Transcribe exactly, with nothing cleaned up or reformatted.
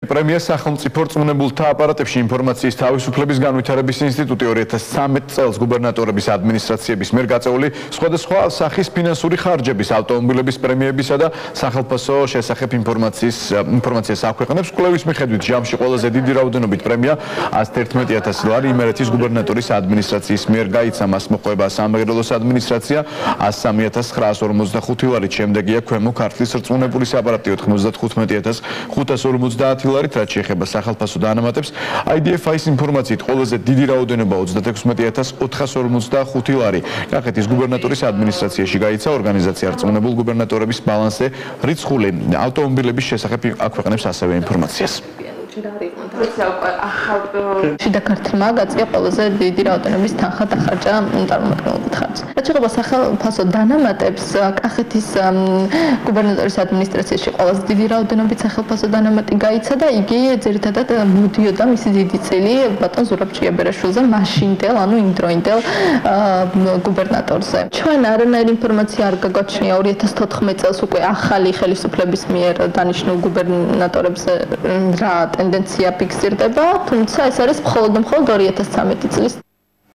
პრემია სახელმწიფო რწმუნებულთა აპარატებში ინფორმაციის თავისუფლების განვითარების ინსტიტუტი ორი ათას ცხრამეტ წელს გუბერნატორების ადმინისტრაციების მიერ გაწეული სხვადასხვა სახის ფინანსური ხარჯების, ავტომობილების პრემიებისა და სახელმწიფო შესახებ ინფორმაციის ინფორმაციას აქვეყნებს. კვლევის მიხედვით ჯამში ყველაზე დიდი რაოდენობით პრემია ას თერთმეტი ათასი ლარი იმერეთის გუბერნატორის ადმინისტრაციის მიერ გაიცა. მას მოჰყვება სამეგრელოს ადმინისტრაცია ას სამი ათას ცხრაას ორმოცდახუთი ლარით, შემდეგია ქვემო ქართლის რწმუნებულის აპარატი ოთხმოცდათხუთმეტი ათას ხუთას ორმოცდაათი ლარით, რაც შეეხება სახელმწიფო დაანამატებს. აი დი ეფ აის ინფორმაციით ყველაზე დიდი რაოდენობა ოცდაექვსმეტი ათას ოთხას ორმოცდახუთი ლარი. კახეთის გუბერნატორის ადმინისტრაციაში გაიცა. ორგანიზაცია რწმუნებულ გუბერნატორების ბალანსზე რიცხული ავტომობილების შესახებ აქვეყნებს ასევე ინფორმაციას. შიდა ქართლმა გაწია ყველაზე დიდი რაოდენობის თანხა დახარჯა წარმომადგენლობით ხარჯს. რაც შეეხება სახელმწიფო დანამატებს, კახეთის გუბერნატორის ადმინისტრაციაში ყველაზე დიდი რაოდენობით სახელმწიფო დანამატი გაიცა და იგი ძირითადად მოდიოდა მისი დიდი წილი ბატონ ზურაბ ჭიაბერაშვილზე, მაშინდელ, ანუ იმ დროინდელ გუბერნატორზე. ჩვენ არანაირი ინფორმაცია არ გაგვაჩნია ორი ათას თოთხმეტ წელს უკვე ახალი ხელისუფლების მიერ დანიშნულ გუბერნატორებზე რა ტენდენცია ფიქსირდება, თუმცა ეს არის მხოლოდ მხოლოდ ორი ათას ცხრამეტი წლის